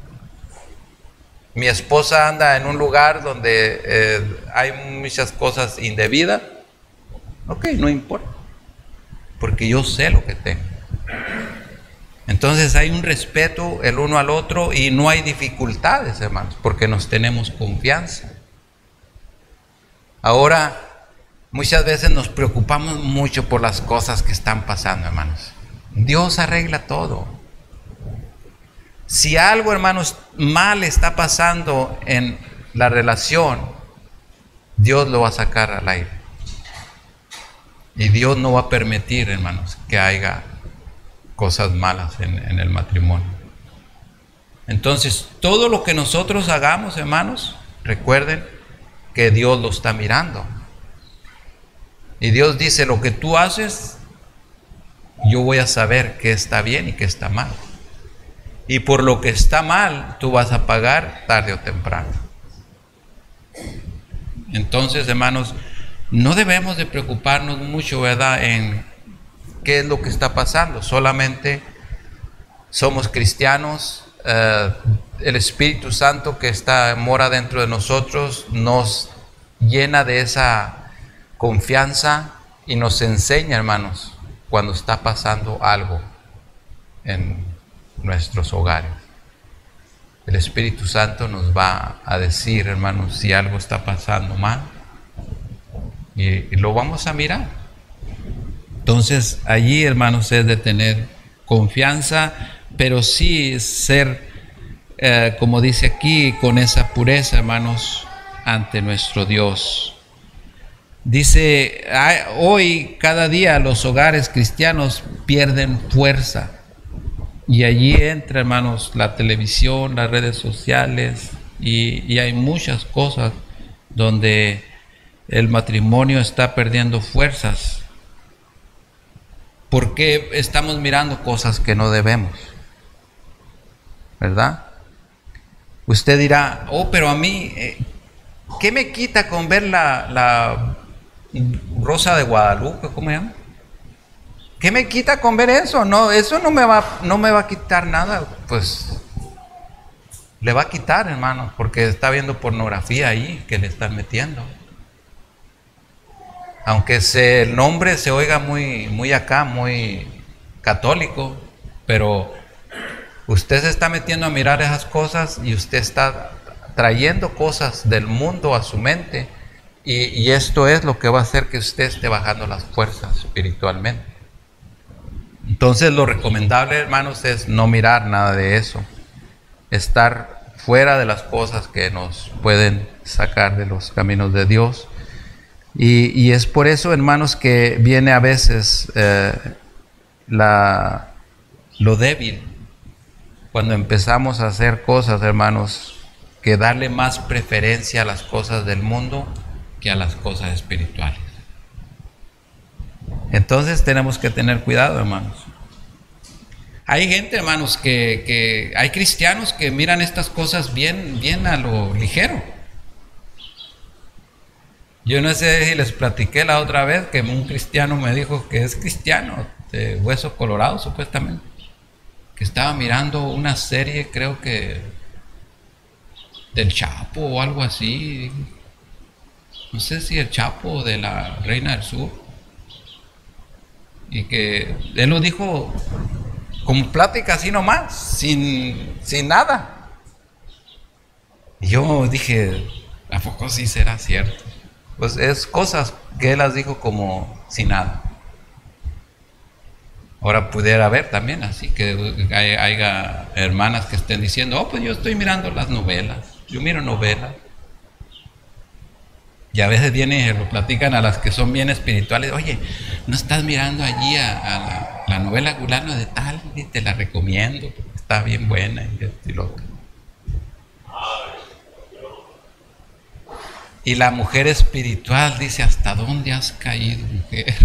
S1: Mi esposa anda en un lugar donde eh, hay muchas cosas indebidas. Ok, no importa, porque yo sé lo que tengo. Entonces hay un respeto el uno al otro y no hay dificultades, hermanos, porque nos tenemos confianza. Ahora, muchas veces nos preocupamos mucho por las cosas que están pasando, hermanos. Dios arregla todo. Si algo, hermanos, mal está pasando en la relación, Dios lo va a sacar al aire. Y Dios no va a permitir, hermanos, que haya cosas malas en, en el matrimonio. Entonces, todo lo que nosotros hagamos, hermanos, recuerden que Dios lo está mirando. Y Dios dice: lo que tú haces, yo voy a saber qué está bien y qué está mal. Y por lo que está mal, tú vas a pagar tarde o temprano. Entonces, hermanos, no debemos de preocuparnos mucho, ¿verdad?, en qué es lo que está pasando. Solamente somos cristianos. Uh, el Espíritu Santo que está, mora dentro de nosotros, nos llena de esa confianza y nos enseña, hermanos, cuando está pasando algo en nuestros hogares. El Espíritu Santo nos va a decir, hermanos, si algo está pasando mal, y, y lo vamos a mirar. Entonces, allí, hermanos, es de tener confianza, pero sí ser, eh, como dice aquí, con esa pureza, hermanos, ante nuestro Dios. Dice, hoy, cada día, los hogares cristianos pierden fuerza. Y allí entra, hermanos, la televisión, las redes sociales, y, y hay muchas cosas donde el matrimonio está perdiendo fuerzas. Porque estamos mirando cosas que no debemos, ¿verdad? Usted dirá: oh, pero a mí, eh, ¿qué me quita con ver la, la Rosa de Guadalupe? ¿Cómo se llama? ¿Qué me quita con ver eso? No, eso no me va, no me va a quitar nada. Pues le va a quitar, hermano, porque está viendo pornografía ahí que le están metiendo. Aunque se, el nombre se oiga muy, muy acá, muy católico, pero usted se está metiendo a mirar esas cosas y usted está trayendo cosas del mundo a su mente, y, y esto es lo que va a hacer que usted esté bajando las fuerzas espiritualmente. Entonces, lo recomendable, hermanos, es no mirar nada de eso, estar fuera de las cosas que nos pueden sacar de los caminos de Dios. Y, y es por eso, hermanos, que viene a veces eh, la, lo débil, cuando empezamos a hacer cosas, hermanos, que darle más preferencia a las cosas del mundo que a las cosas espirituales. Entonces tenemos que tener cuidado, hermanos. Hay gente, hermanos, que, que hay cristianos que miran estas cosas bien, bien a lo ligero. Yo no sé si les platiqué la otra vez que un cristiano me dijo que es cristiano, de Hueso Colorado supuestamente, que estaba mirando una serie, creo que del Chapo o algo así, no sé si el Chapo o de la Reina del Sur, y que él lo dijo con plática así nomás, sin, sin nada. Y yo dije, ¿a poco sí será cierto? Pues es cosas que él las dijo como sin nada. Ahora pudiera haber también, así que hay, haya hermanas que estén diciendo, oh, pues yo estoy mirando las novelas, yo miro novelas. Y a veces vienen y lo platican a las que son bien espirituales, oye, ¿no estás mirando allí a, a la, la novela Fulano de tal? Y te la recomiendo, porque está bien buena y esto y lo otro. Y la mujer espiritual dice, ¿hasta dónde has caído, mujer?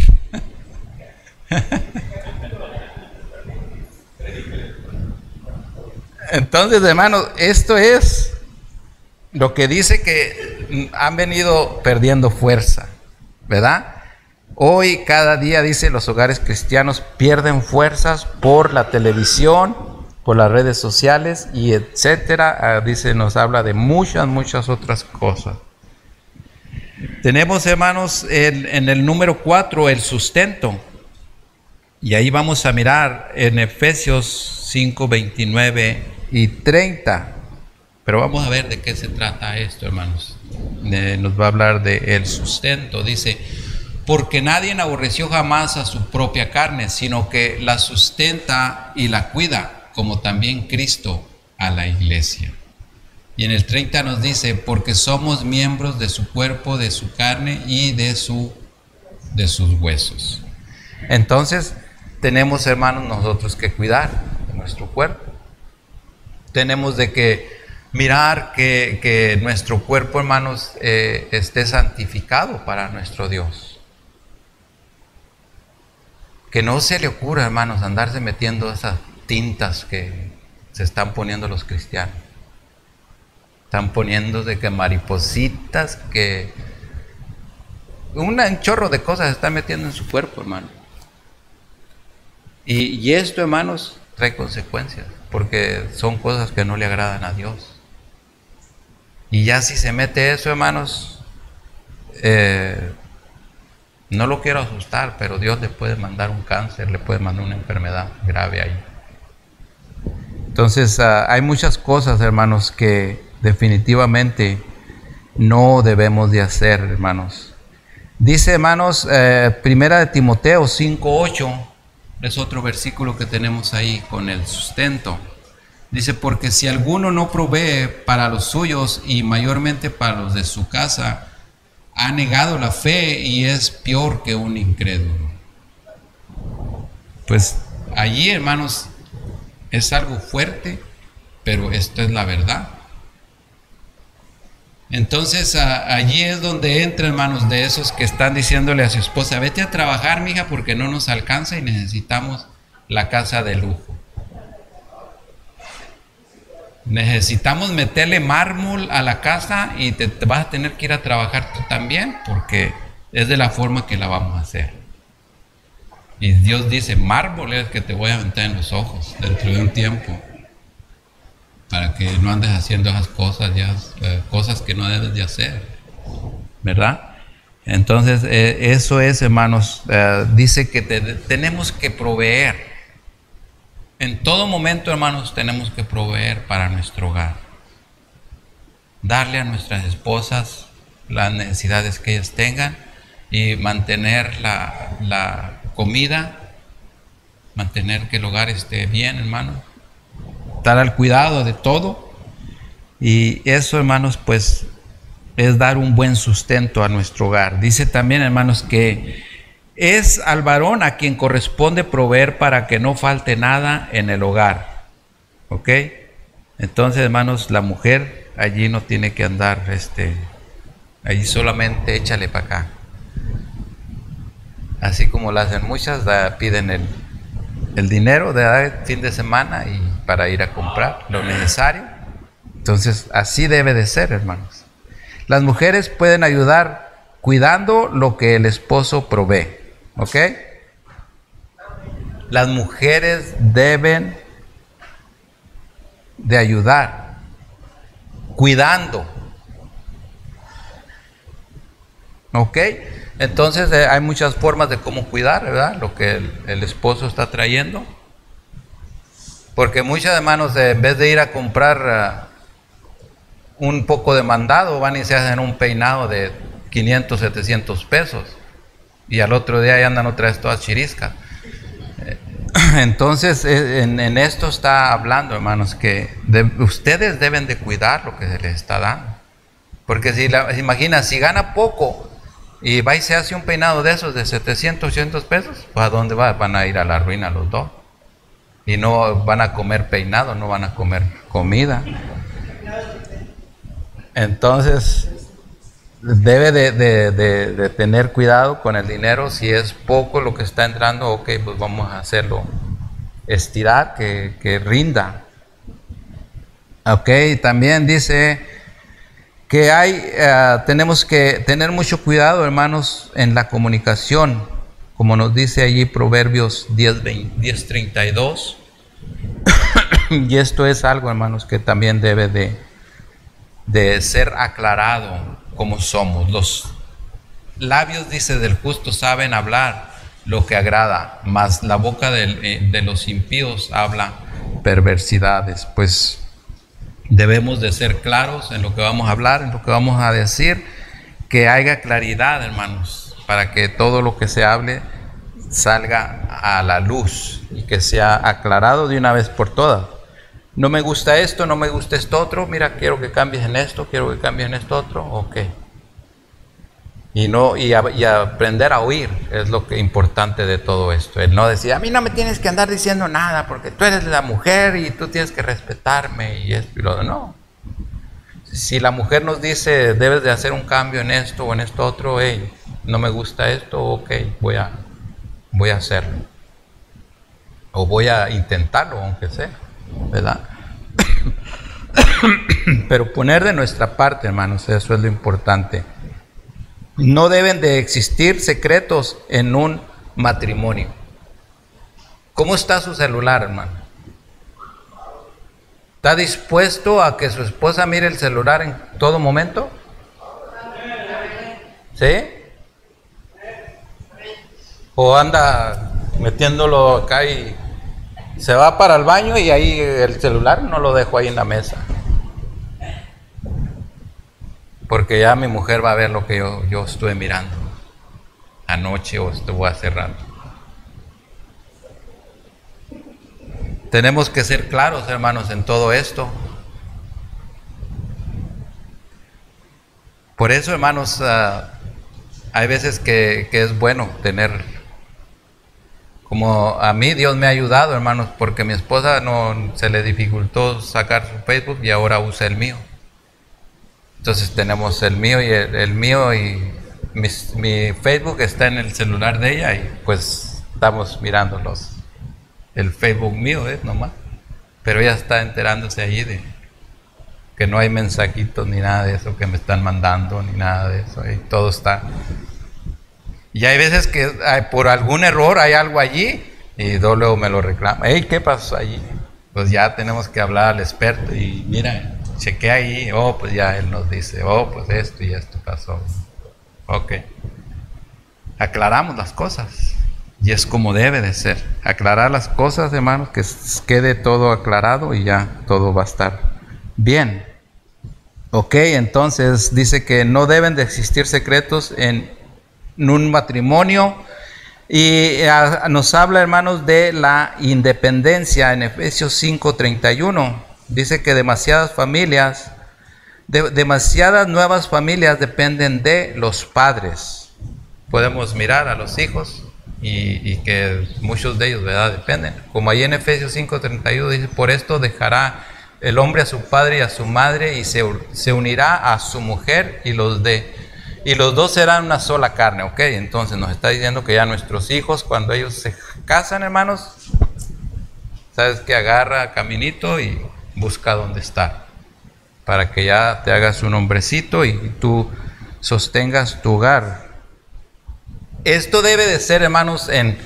S1: Entonces, hermanos, esto es lo que dice que han venido perdiendo fuerza, ¿verdad? Hoy, cada día, dice, los hogares cristianos pierden fuerzas por la televisión, por las redes sociales y etcétera. Dice, nos habla de muchas, muchas otras cosas. Tenemos, hermanos, en, en el número cuatro, el sustento. Y ahí vamos a mirar en Efesios cinco, veintinueve y treinta. Pero vamos a ver de qué se trata esto, hermanos. Eh, nos va a hablar de el sustento. Dice, porque nadie aborreció jamás a su propia carne, sino que la sustenta y la cuida, como también Cristo a la iglesia. Y en el treinta nos dice, porque somos miembros de su cuerpo, de su carne y de, su, de sus huesos. Entonces, tenemos, hermanos, nosotros que cuidar de nuestro cuerpo. Tenemos de que mirar que, que nuestro cuerpo, hermanos, eh, esté santificado para nuestro Dios. Que no se le ocurra, hermanos, andarse metiendo esas tintas que se están poniendo los cristianos. Están poniendo de que maripositas, que un chorro de cosas se están metiendo en su cuerpo, hermano. Y, y esto, hermanos, trae consecuencias, porque son cosas que no le agradan a Dios. Y ya si se mete eso, hermanos, eh, no lo quiero asustar, pero Dios le puede mandar un cáncer, le puede mandar una enfermedad grave ahí. Entonces, uh, hay muchas cosas, hermanos, que definitivamente no debemos de hacer, hermanos. Dice, hermanos, eh, primera de Timoteo cinco, ocho, es otro versículo que tenemos ahí con el sustento. Dice, porque si alguno no provee para los suyos y mayormente para los de su casa, ha negado la fe y es peor que un incrédulo. Pues allí, hermanos, es algo fuerte, pero esto es la verdad. Entonces a, allí es donde entra, hermanos, de esos que están diciéndole a su esposa, vete a trabajar, mija, porque no nos alcanza y necesitamos la casa de lujo. Necesitamos meterle mármol a la casa y te, te vas a tener que ir a trabajar tú también, porque es de la forma que la vamos a hacer. Y Dios dice, mármol es que te voy a aventar en los ojos dentro de un tiempo, para que no andes haciendo esas cosas, ya, eh, cosas que no debes de hacer, ¿verdad? Entonces, eh, eso es, hermanos, eh, dice que te, tenemos que proveer. En todo momento, hermanos, tenemos que proveer para nuestro hogar. Darle a nuestras esposas las necesidades que ellas tengan y mantener la, la comida, mantener que el hogar esté bien, hermano. Estar al cuidado de todo. Y eso, hermanos, pues es dar un buen sustento a nuestro hogar. Dice también, hermanos, que es al varón a quien corresponde proveer para que no falte nada en el hogar. ¿Ok? Entonces, hermanos, la mujer allí no tiene que andar, este, allí solamente échale para acá. Así como lo hacen muchas, la, piden el, el dinero de fin de semana y para ir a comprar lo necesario. Entonces, así debe de ser, hermanos. Las mujeres pueden ayudar cuidando lo que el esposo provee, ¿ok? Las mujeres deben de ayudar cuidando, ¿ok? Entonces eh, hay muchas formas de cómo cuidar, ¿verdad? Lo que el, el esposo está trayendo. Porque muchos hermanos, eh, en vez de ir a comprar uh, un poco de mandado, van y se hacen un peinado de quinientos, setecientos pesos. Y al otro día ya andan otra vez todas chiriscas. Entonces, en, en esto está hablando, hermanos, que de, ustedes deben de cuidar lo que se les está dando. Porque si la, imagina, si gana poco y va y se hace un peinado de esos de setecientos, ochocientos pesos, pues ¿a dónde va? Van a ir a la ruina los dos. Y no van a comer peinado, no van a comer comida. Entonces, debe de, de, de, de tener cuidado con el dinero. Si es poco lo que está entrando, ok, pues vamos a hacerlo estirar, que, que rinda. Ok, también dice que hay, uh, tenemos que tener mucho cuidado, hermanos, en la comunicación, como nos dice allí Proverbios diez, treinta y dos. Y esto es algo, hermanos, que también debe de, de ser aclarado. Como somos, los labios, dice, del justo saben hablar lo que agrada, mas la boca de, de los impíos habla perversidades. Pues debemos de ser claros en lo que vamos a hablar, en lo que vamos a decir, que haya claridad, hermanos, para que todo lo que se hable salga a la luz y que sea aclarado de una vez por todas. No me gusta esto, no me gusta esto otro, mira, quiero que cambies en esto, quiero que cambies en esto otro, ok. Y, no, y, a, y a aprender a oír es lo que importante de todo esto. El no decir, a mí no me tienes que andar diciendo nada porque tú eres la mujer y tú tienes que respetarme y esto y lo otro. No. Si la mujer nos dice, debes de hacer un cambio en esto o en esto otro, hey, no me gusta esto, ok, voy a, voy a hacerlo. O voy a intentarlo, aunque sea, ¿verdad? Pero poner de nuestra parte, hermanos, eso es lo importante. No deben de existir secretos en un matrimonio. ¿Cómo está su celular, hermano? ¿Está dispuesto a que su esposa mire el celular en todo momento? ¿Sí? ¿O anda metiéndolo acá y se va para el baño y ahí el celular no lo dejo ahí en la mesa? Porque ya mi mujer va a ver lo que yo, yo estuve mirando anoche o estuvo hace rato. Tenemos que ser claros, hermanos, en todo esto. Por eso, hermanos, uh, hay veces que, que es bueno tener, como a mí Dios me ha ayudado, hermanos, porque mi esposa no se le dificultó sacar su Facebook y ahora usa el mío. Entonces tenemos el mío y el, el mío y mi, mi Facebook está en el celular de ella y pues estamos mirándolos. El Facebook mío es nomás, pero ella está enterándose allí de que no hay mensajitos ni nada de eso que me están mandando ni nada de eso, y todo está. Y hay veces que hay, por algún error hay algo allí y luego me lo reclama. Hey, ¿qué pasó allí? Pues ya tenemos que hablar al experto y mira, chequea ahí, oh, pues ya él nos dice, oh, pues esto y esto pasó. Ok. Aclaramos las cosas. Y es como debe de ser. Aclarar las cosas, hermanos, que quede todo aclarado y ya todo va a estar bien. Ok, entonces dice que no deben de existir secretos en, en un matrimonio. Y a, nos habla, hermanos, de la independencia en Efesios cinco treinta y uno. Dice que demasiadas familias, de, demasiadas nuevas familias dependen de los padres. Podemos mirar a los hijos y, y que muchos de ellos, ¿verdad?, dependen. Como ahí en Efesios cinco treinta y uno dice, por esto dejará el hombre a su padre y a su madre y se, se unirá a su mujer y los de y los dos serán una sola carne. Ok, entonces nos está diciendo que ya nuestros hijos, cuando ellos se casan, hermanos, sabes que agarra caminito y busca dónde estar, para que ya te hagas un hombrecito y tú sostengas tu hogar. Esto debe de ser, hermanos, en,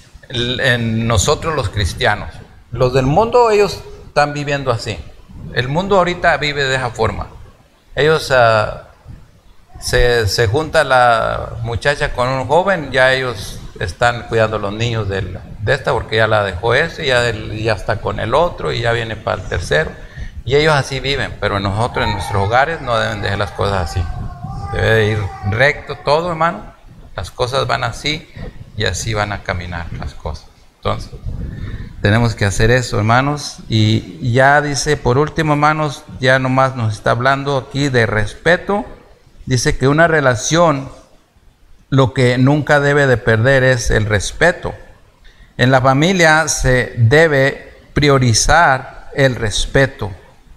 S1: en nosotros los cristianos. Los del mundo, ellos están viviendo así. El mundo ahorita vive de esa forma. Ellos uh, se, se junta la muchacha con un joven, ya ellos están cuidando a los niños de, de esta, porque ya la dejó ese, ya, ya está con el otro y ya viene para el tercero. Y ellos así viven, pero nosotros en nuestros hogares no deben dejar las cosas así. Debe de ir recto todo, hermano. Las cosas van así y así van a caminar las cosas. Entonces, tenemos que hacer eso, hermanos. Y ya dice, por último, hermanos, ya nomás nos está hablando aquí de respeto. Dice que una relación, lo que nunca debe de perder es el respeto. En la familia se debe priorizar el respeto.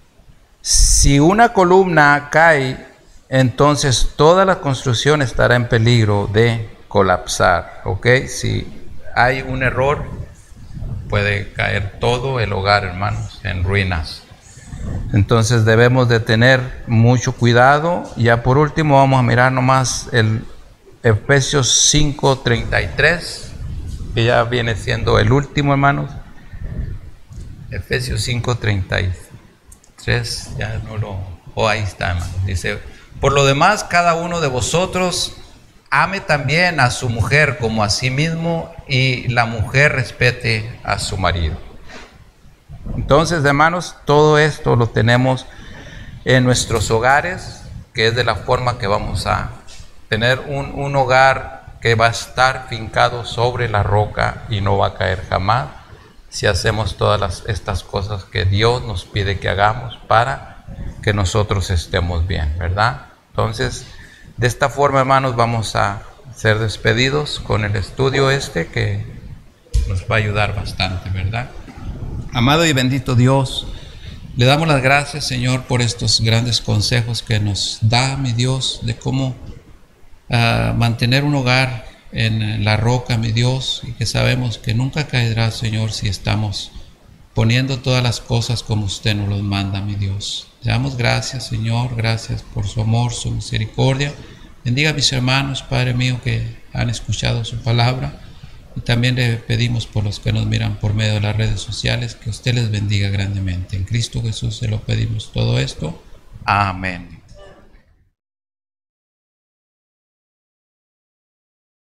S1: Si una columna cae, entonces toda la construcción estará en peligro de colapsar, ¿ok? Si hay un error, puede caer todo el hogar, hermanos, en ruinas. Entonces debemos de tener mucho cuidado. Ya por último vamos a mirar nomás el Efesios cinco treinta y tres, que ya viene siendo el último, hermanos. Efesios cinco treinta y tres, ya no lo... Oh, ahí está, hermanos. Dice: por lo demás, cada uno de vosotros ame también a su mujer como a sí mismo, y la mujer respete a su marido. Entonces, hermanos, todo esto lo tenemos en nuestros hogares, que es de la forma que vamos a tener un, un hogar que va a estar fincado sobre la roca y no va a caer jamás, si hacemos todas las, estas cosas que Dios nos pide que hagamos para que nosotros estemos bien, ¿verdad? Entonces, de esta forma, hermanos, vamos a ser despedidos con el estudio este que nos va a ayudar bastante, ¿verdad? Amado y bendito Dios, le damos las gracias, Señor, por estos grandes consejos que nos da, mi Dios, de cómo uh, mantener un hogar en la roca, mi Dios, y que sabemos que nunca caerá, Señor, si estamos poniendo todas las cosas como usted nos los manda, mi Dios. Le damos gracias, Señor, gracias por su amor, su misericordia. Bendiga a mis hermanos, Padre mío, que han escuchado su palabra. Y también le pedimos por los que nos miran por medio de las redes sociales, que usted les bendiga grandemente. En Cristo Jesús se lo pedimos todo esto. Amén.